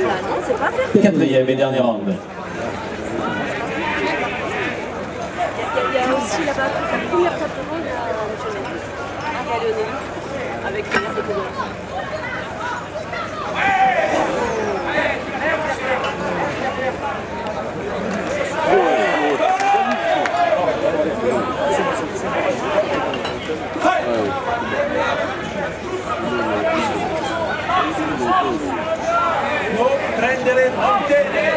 non, c'est pas fait. Quatrième et dernier round. Il y a aussi là-bas la première table de ronde à Lionel, avec les nerfs de Pedro. Prendere mantenere.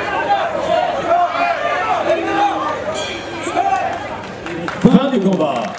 Fin du combat.